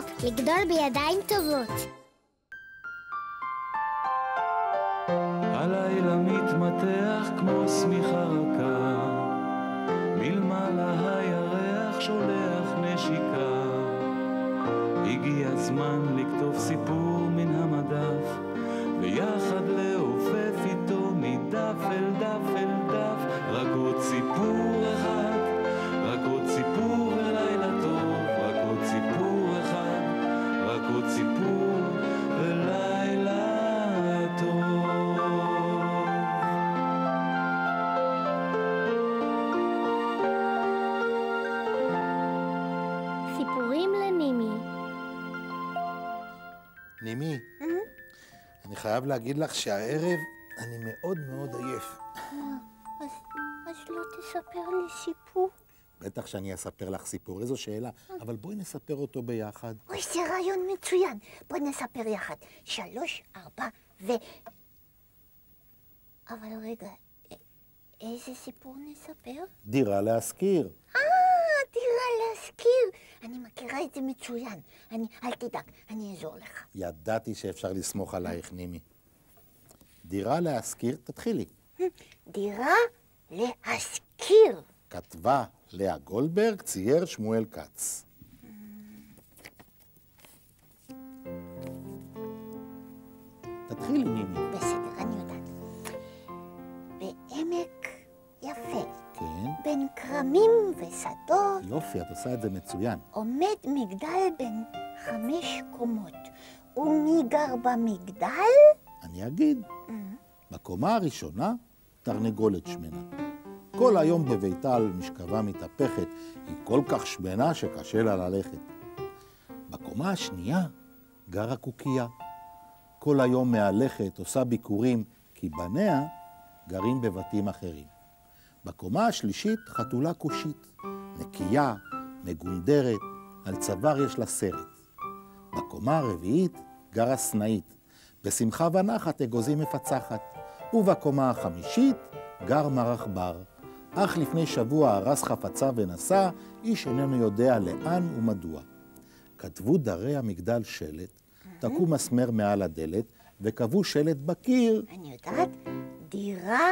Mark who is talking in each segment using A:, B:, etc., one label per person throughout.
A: לגדול בידיים טובות.
B: הלילה מתמתח כמו שמיכה רכה, מלמעלה הירח שולח נשיקה. הגיע הזמן לכתוב סיפור מן המדף, ויחד לעופף איתו מדף אל דף אל דף. רק עוד סיפור אחד, רק עוד סיפור ולילה טוב, רק עוד סיפור אחד, רק עוד סיפור ולילה טוב.
A: סיפורים לנימי.
C: נימי, אני חייב להגיד לך שהערב אני מאוד מאוד עייף.
A: אז לא תספר לי סיפור?
C: בטח שאני אספר לך סיפור, איזו שאלה, אבל בואי נספר אותו ביחד.
D: אוי, זה רעיון מצוין. בוא נספר יחד. 3, 4 אבל רגע, איזה סיפור נספר?
C: דירה להשכיר.
D: דירה להשכיר. אני מכירה את זה מצוין. אל תדאג, אני אעזור לך.
C: ידעתי שאפשר לסמוך עלייך, נימי. דירה להשכיר, תתחילי.
D: דירה להשכיר.
C: כתבה לאה גולדברג, צייר שמואל כץ. תתחילי, נימי.
D: בסדר, אני יודעת. בעמק יפה,
C: כן.
D: בין כרמים ושדות,
C: יופי, את עושה את זה מצוין.
D: עומד מגדל בין 5 קומות. ומי גר במגדל?
C: אני אגיד. בקומה הראשונה, תרנגולת שמנה. כל היום בביתה על משכבה מתהפכת, היא כל כך שמנה שקשה לה ללכת. בקומה השנייה גרה קוקייה. כל היום מהלכת, עושה ביקורים, כי בניה גרים בבתים אחרים. בקומה השלישית חתולה כושית, נקייה, מגונדרת, על צוואר יש לה סרט. בקומה הרביעית גרה סנאית, בשמחה ונחת אגוזים מפצחת. ובקומה החמישית גר מר עכבר. אך לפני שבוע הרס חפצה ונסע, איש איננו יודע לאן ומדוע. כתבו דרי המגדל שלט, תקעו מסמר מעל הדלת, וקבעו שלט בקיר.
D: אני יודעת, דירה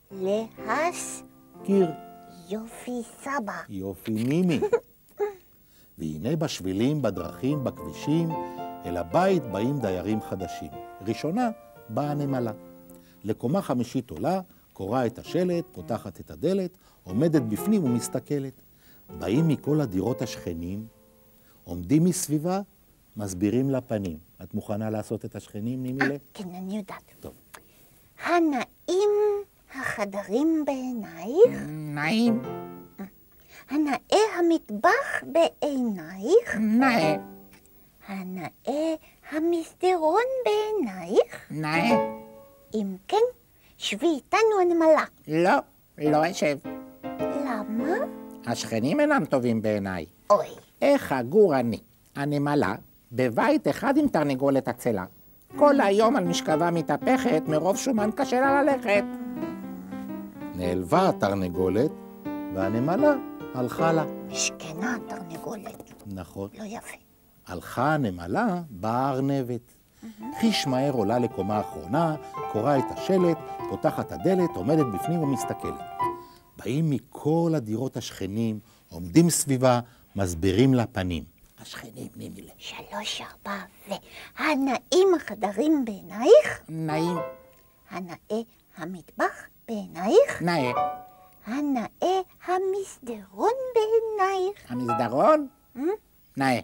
C: קיר.
D: יופי סבא.
C: יופי נימי. והנה בשבילים, בדרכים, בכבישים, אל הבית באים דיירים חדשים. ראשונה באה הנמלה. לקומה חמישית עולה, קוראה את השלט, פותחת את הדלת, עומדת בפנים ומסתכלת. באים מכל הדירות השכנים, עומדים מסביבה, מסבירים לה פנים. את מוכנה לעשות את השכנים, נימילה?
D: כן, אני יודעת.
C: טוב.
D: הנאים החדרים בעינייך?
E: נעים.
D: הנאה המטבח בעינייך?
E: נאה.
D: הנאה המסדרון בעינייך?
E: נאה.
D: אם כן, שבי איתנו הנמלה.
E: לא, לא אשב.
D: למה?
E: השכנים אינם טובים בעיניי.
D: אוי.
E: איך אגור אני, הנמלה, בבית אחד עם תרנגולת עצלה. כל היום על משכבה מתהפכת, מרוב שומן קשה לה ללכת.
C: נעלבה התרנגולת, והנמלה הלכה לה.
D: משכנה התרנגולת.
C: נכון.
D: לא יפה.
C: הלכה הנמלה, באה הארנבת. חיש מהר עולה לקומה האחרונה, קוראה את השלט, פותחת הדלת, עומדת בפנים ומסתכלת. באים מכל הדירות השכנים, עומדים סביבה, מסבירים לה פנים. השכנים, נימילה.
D: 3, 4 הנאים החדרים בעינייך?
E: נעים.
D: הנאה המטבח בעינייך?
E: נאה.
D: הנאה המסדרון בעינייך?
E: המסדרון? נאה.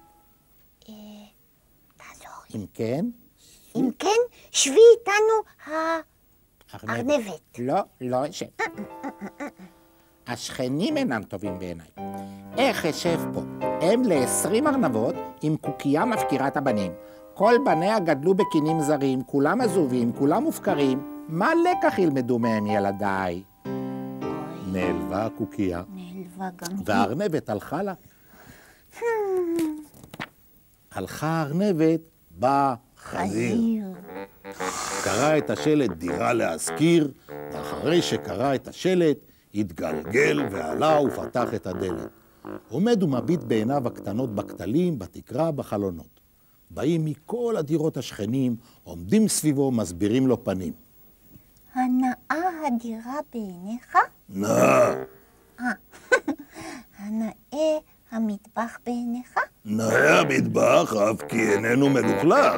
D: תעזור לי.
C: אם כן,
D: אם כן, שבי איתנו הארנבת.
E: לא, לא אשב. השכנים אינם טובים בעיניי. איך אשב פה? אם ל20 ארנבות עם קוקייה מפקירת הבנים. כל בניה גדלו בקינים זרים, כולם עזובים, כולם מופקרים. מה לקח ילמדו מהם ילדיי?
C: נעלבה הקוקייה,
D: נעלבה גם היא.
C: והארנבת הלכה לה. הלכה הארנבת, בא חזיר. קרא את השלט דירה להשכיר, ואחרי שקרא את השלט, התגלגל ועלה ופתח את הדלת. עומד ומביט בעיניו הקטנות בכתלים, בתקרה, בחלונות. באים מכל הדירות השכנים, עומדים סביבו, מסבירים לו פנים.
D: הנאה הדירה בעיניך?
C: נאה.
D: הנאה המטבח בעיניך?
C: נאה המטבח, אף כי איננו מלוכלך.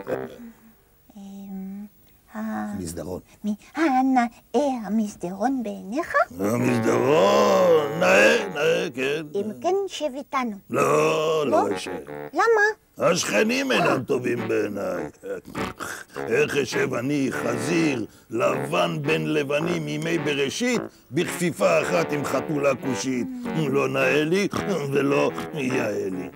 C: המסדרון.
D: הנאה המסדרון בעיניך?
C: המסדרון, נאה, כן.
D: אם כן שב איתנו.
C: לא אשב.
D: למה?
C: השכנים אינם טובים בעיניי. איך אשב אני, חזיר, לבן בין לבנים מימי בראשית, בכפיפה אחת עם חתולה כושית. לא נאה לי ולא יאה לי.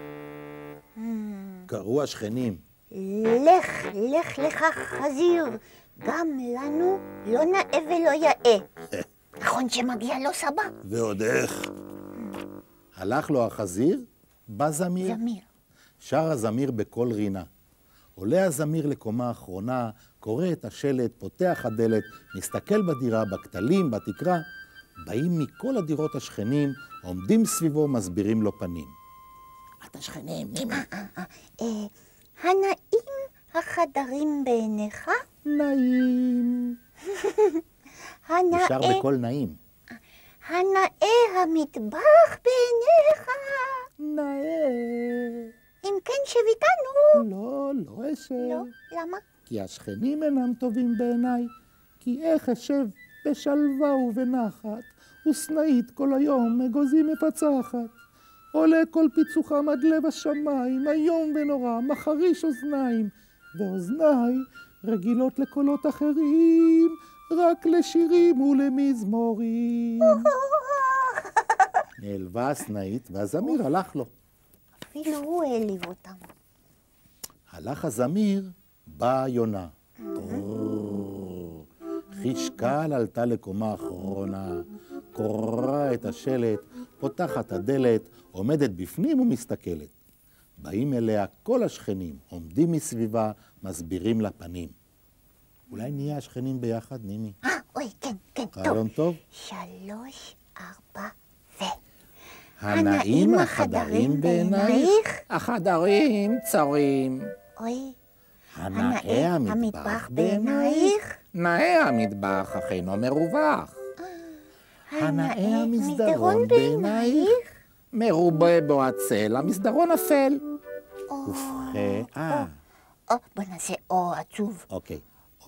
C: קראו השכנים.
D: לך לך חזיר, גם לנו לא נאה ולא יאה. נכון שמגיע לו סבא?
C: ועוד איך. הלך לו החזיר, בא זמיר.
D: זמיר.
C: שר הזמיר בקול רינה. עולה הזמיר לקומה האחרונה, קורא את השלט, פותח הדלת, מסתכל בדירה, בכתלים, בתקרה. באים מכל הדירות השכנים, עומדים סביבו, מסבירים לו פנים.
E: את השכנים, נימי.
D: הנאים החדרים בעיניך?
C: נעים. נשאר בקול נעים.
D: הנאה המטבח בעיניך?
C: נאה.
D: אם כן שב איתנו.
C: לא אשב.
D: לא, למה?
C: כי השכנים אינם טובים בעיניי, כי איך אשב בשלווה ובנחת, וסנאית כל היום אגוזים מפצחת. עולה כל פיצוחם עד לב השמיים, איום ונורא, מחריש אוזניים, ואוזניי רגילות לקולות אחרים, רק לשירים ולמזמורים. נעלבה הסנאית, והזמיר הלך לו.
D: אפילו הוא העליב אותם.
C: הלך הזמיר, באה יונה. חישקל עלתה לקומה האחרונה, קוראה את השלט, פותחת הדלת, עומדת בפנים ומסתכלת. באים אליה כל השכנים, עומדים מסביבה, מסבירים לה פנים. אולי נהיה השכנים ביחד, נימי?
D: אוי, כן, טוב.
C: רעיון טוב?
D: 3, 4 ו...
C: הנאים החדרים בעינייך?
E: החדרים צרים.
D: אוי,
C: הנאה המטבח בעינייך?
E: נאה המטבח אך אינו מרווח.
C: הנאה המסדרון בעינייך?
E: מרובה בו הצל, המסדרון אפל.
C: ובכן,
D: בוא נעשה או עצוב.
C: אוקיי.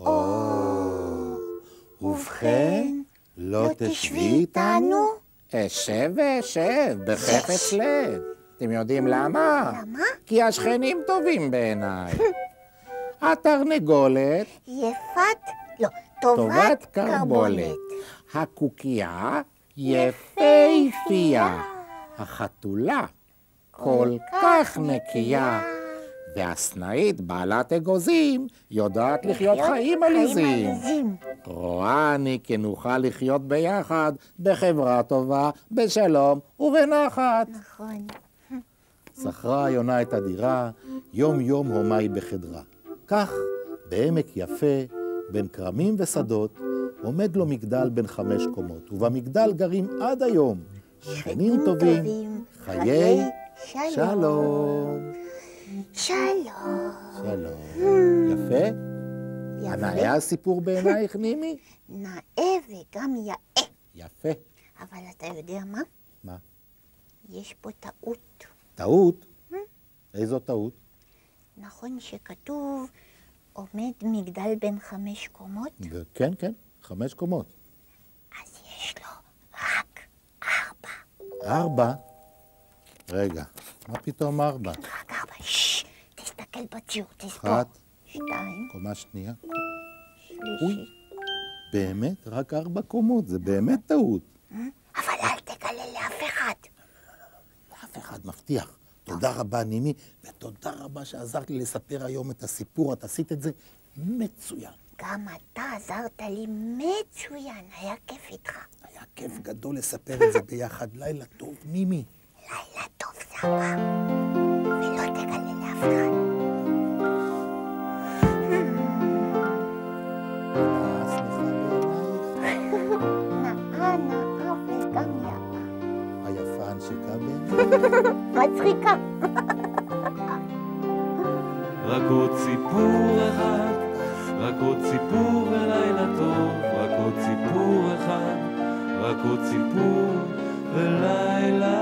C: ובכן, לא תשבי איתנו?
E: אשב ואשב, בחפץ לב. אתם יודעים למה?
D: למה?
E: כי השכנים טובים בעיניי. התרנגולת
D: טובת קרבולת.
E: הקוקייה יפהפייה. החתולה כל כך נקייה. והסנאית בעלת אגוזים יודעת לחיות חיים עליזים. רואה אני כי נוכל לחיות ביחד, בחברה טובה, בשלום ובנחת.
D: נכון.
C: שכרה היונה את הדירה, יום יום הומי בחדרה. כך, בעמק יפה, בין כרמים ושדות, עומד לו מגדל בן 5 קומות, ובמגדל גרים עד היום שכנים טובים, חיי שלום.
D: שלום.
C: יפה? הנאה הסיפור בעינייך, נימי?
D: נאה וגם יאה.
C: יפה.
D: אבל אתה יודע מה?
C: מה?
D: יש פה טעות.
C: טעות? איזו טעות?
D: נכון שכתוב עומד מגדל בן 5 קומות?
C: כן, 5 קומות.
D: אז יש לו רק 4.
C: 4? רגע, מה פתאום 4?
D: רק 4. תסתכל בציור, תספור.
C: 1,
D: 2,
C: קומה שנייה.
D: שלישית.
C: באמת? רק 4 קומות, זה באמת טעות.
D: אבל אל תגלה לאף אחד.
C: אף אחד מבטיח. תודה רבה, נימי, ותודה רבה שעזרת לי לספר היום את הסיפור. את עשית את זה מצוין.
D: גם אתה עזרת לי מצוין, היה כיף איתך.
C: היה כיף גדול לספר את זה ביחד. לילה טוב, נימי.
D: לילה טוב, סבא. ולא תגלה לאף אחד.
C: סליחה בעינייך.
D: נאה וגם יאה.
C: היפה הנשיקה בעינייך.
B: רק עוד סיפור אחד, רק עוד סיפור ולילה טוב, רק עוד סיפור אחד, רק עוד סיפור ולילה